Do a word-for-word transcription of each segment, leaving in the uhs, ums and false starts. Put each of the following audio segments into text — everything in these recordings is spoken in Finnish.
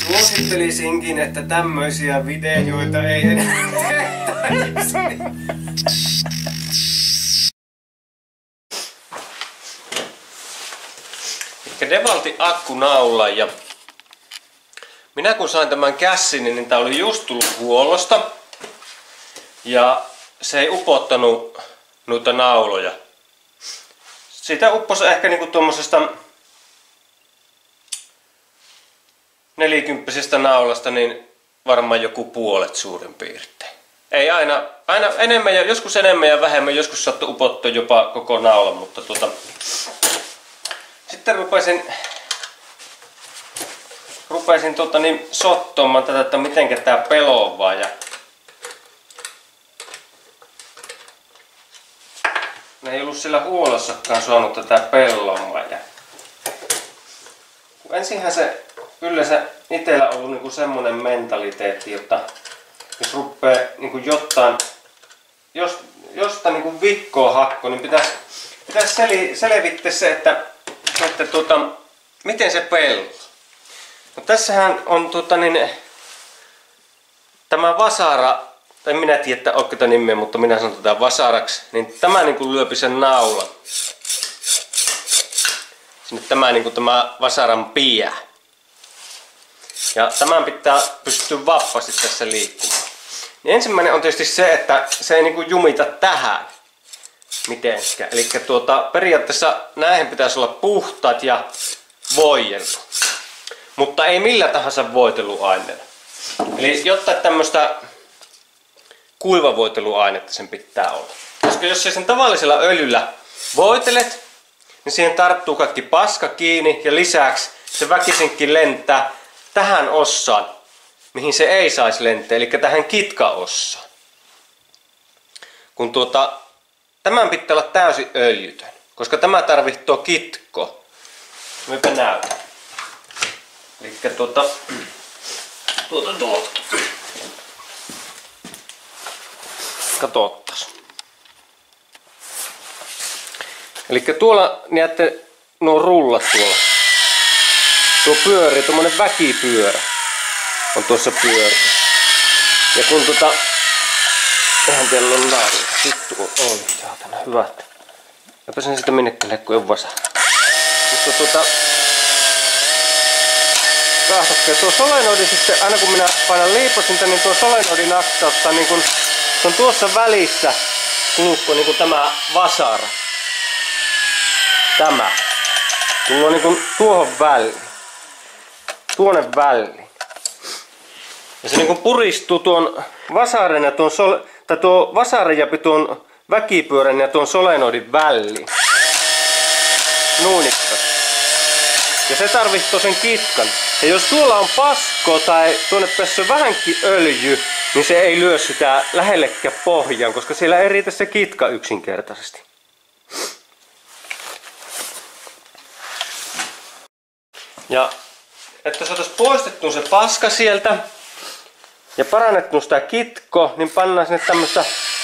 Suosittelisinkin, että tämmöisiä videoita ei enää tehtäisi. Devaltin akkunaula ja minä kun sain tämän kässin, niin tää oli just tullut huollosta ja se ei upottanut noita nauloja. Siitä upposi ehkä niinku tuommoisesta nelikymppisestä naulasta niin varmaan joku puolet suurin piirtein. Ei aina, aina enemmän ja joskus enemmän ja vähemmän, joskus sattui upottaa jopa koko naula, mutta tuota sitten rupesin rupesin tuota niin sottomaan tätä, että mitenkä tää peloaa ja ne ei ollut sillä huolossakaan saanut tätä pellomaa ja ensinhän se yleensä itsellä on ollut niinku semmonen mentaliteetti, jotta jos ruppee niinku jotain jos, jostain niinku vikkoa hakko, niin pitäisi pitäis sel, selvittää se, että, että tuota, miten se pelloo. No tässähän on tuota niin, tämä vasara, en minä tiedä, että onko tätä nimeä, mutta minä sanon tätä vasaraksi, niin tämä niinku lyöpi sen naulan. Sinne tämä niinku tämä vasaran pää. Ja tämän pitää pystyä vapaasti tässä liikkumaan. Niin ensimmäinen on tietysti se, että se ei niinku jumita tähän mitenkään. Eli tuota, periaatteessa näihin pitäisi olla puhtaat ja voideltu. Mutta ei millä tahansa voiteluaineella. Eli jotta tämmöistä kuivavoiteluainetta sen pitää olla. Koska jos sen tavallisella öljyllä voitelet, niin siihen tarttuu kaikki paska kiinni ja lisäksi se väkisinkin lentää tähän ossaan, mihin se ei saisi lentää, eli tähän kitkaossaan. Kun tuota, tämän pitää olla täysin öljytön, koska tämä tarvitsee kitko. Minäpä näytän. Eli tuota, tuota, tuota. Katsotaan. Eli tuolla näette nuo rullat tuolla. Tuo pyörii, tuommoinen väkipyörä on tuossa pyörä. Ja kun tota... Eihän teillä on naari. Vittu on saatana hyvät. Eipä sen sitä minnekään kun on vasa. Mutta tuota... Kahtokkeen tuo solenoidi sitten, aina kun minä painan liipasinta, niin tuo solenoidi naksauttaa niin kun... Se on tuossa välissä kulukko niin kun tämä vasara. Tämä. Tulla on niin kun tuohon väliin. Tuonne väliin. Ja se niin kun puristuu tuon vasaran ja tuon sol... tai tuo vasarajäpi tuon väkipyörän ja tuon solenoidin väliin. Nuunikkas. Ja se tarvitsee sen kitkan. Ja jos tuolla on pasko tai tuonne päässä vähänkin öljy, niin se ei lyö sitä lähellekään pohjaan, koska siellä ei riitä se kitka yksinkertaisesti. Ja että saataisiin poistettua se paska sieltä ja parannettua sitä kitko, niin pannaan sinne tämmöistä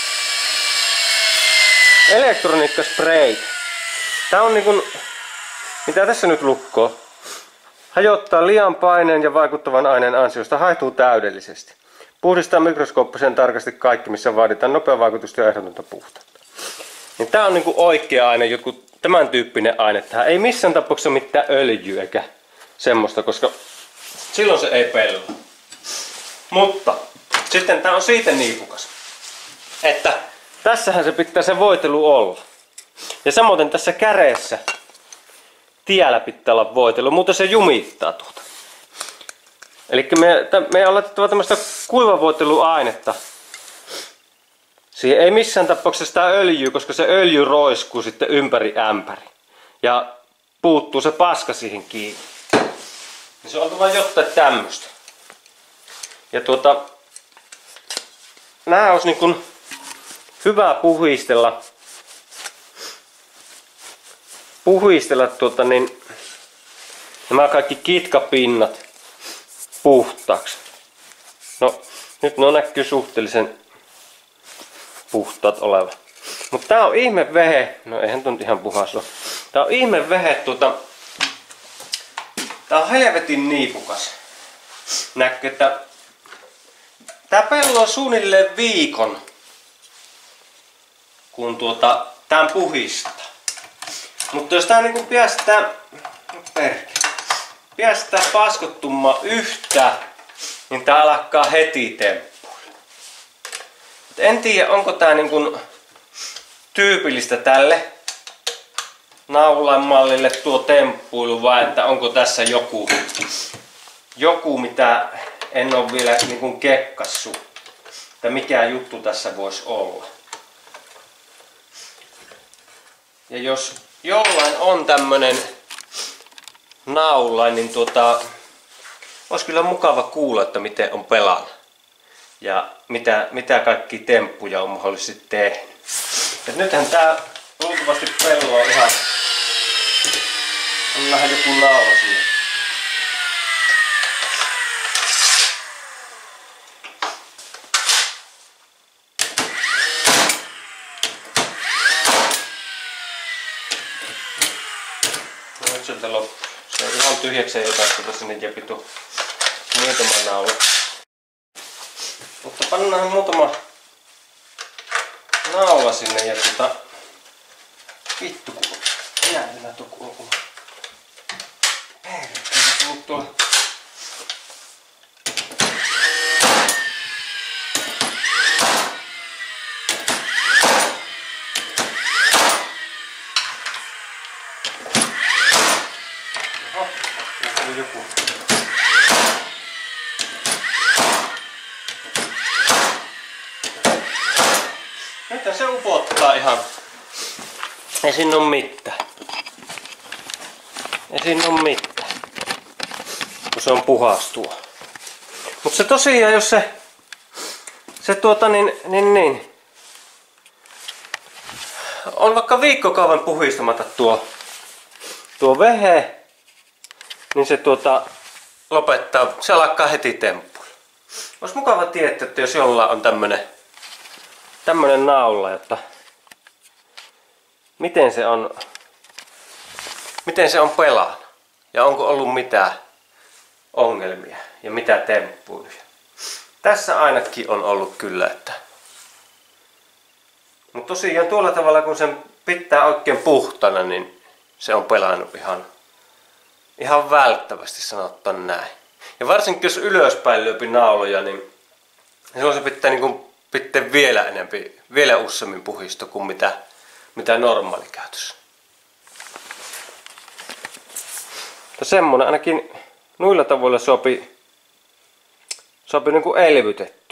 elektroniikkasprayt. Tää on niin kuin, mitä tässä nyt lukkoo? Hajottaa liian paineen ja vaikuttavan aineen ansiosta, haihtuu täydellisesti. Puhdistaa mikroskooppisen tarkasti kaikki, missä vaaditaan nopea vaikutusta ja ehdotonta puhtautta. Niin tää on niinku oikea aine, joku tämän tyyppinen aine. Tähän ei missään tapauksessa mitään öljyä eikä semmoista, koska silloin se ei pelaa. Mutta sitten tää on siitä niipukas, että tässähän se pitää se voitelu olla. Ja samoin tässä käreessä tiellä pitää olla voitelu, muuten se jumittaa tuota. Eli me, me on laitettava tämmöistä kuivavoiteluainetta. Siihen ei missään tapauksessa sitä öljyä, koska se öljy roiskuu sitten ympäri ämpäri. Ja puuttuu se paska siihen kiinni. Ja se on oltava jotain tämmöistä. Ja tuota, nää olisi niin kuin hyvä puhistella. Puhistella tuota niin, nämä kaikki kitkapinnat puhtaaksi. No nyt ne näkyy suhteellisen puhtaat oleva. Mutta tää on ihme vehe. No eihän tuon ihan puhas ole. Tää on ihme vehe tuota. Tää on helvetin niipukas. näkyy, että tää pello on suunnilleen viikon, kun tuota, tämän puhistaa. Mutta jos tää niinku päästää, perkele, päästää paskottumaan yhtä, niin tää alkaa heti temppuilla. En tiedä, onko tää niinku tyypillistä tälle naulan mallille tuo temppuilu vai että onko tässä joku, joku mitä en ole vielä niinku kekkassu. Että mikä juttu tässä voisi olla. Ja jos jollain on tämmönen naula, niin tuota, olisi kyllä mukava kuulla, että miten on pelannut. Ja mitä, mitä kaikki temppuja on mahdollisesti tehnyt. Et nythän tää luultavasti pello on ihan... On vähän joku naula siinä. No nyt sieltä loppu. Se on ihan tyhjäkseen jotain, kun sinne jepitu muutama naula. Mutta pannaan muutama naula sinne ja tuota... Vittu kun jäädellä tuku on. Perkele, tullut tuolla. Oho, nyt tuli joku. Nyt se upottaa ihan. Ei siinä oo mitään. Ei siinä oo mitään. Kun se on puhas tuo. Mut se tosiaan, jos se... Se tuota niin... Niin niin. On vaikka viikkokauan puhistamatta tuo... Tuo vehe. Niin se tuota... Lopettaa. Se alkaa heti temppuilla. Ois mukava tietää, että jos jollain on tämmönen... Tämmönen naula, jotta... Miten se on, miten se on pelannut ja onko ollut mitään ongelmia ja mitä temppuja. Tässä ainakin on ollut kyllä, että... Mutta tosiaan tuolla tavalla kun sen pitää oikein puhtana, niin se on pelannut ihan, ihan välttävästi sanottuna näin. Ja varsinkin jos ylöspäin lyöpi nauloja, niin silloin se pitää, niin kuin, pitää vielä enempi, vielä useammin puhisto kuin mitä mitä normaali käytössä. Mutta semmonen ainakin noilla tavoilla sopi, sopi niin kuin elvytetty.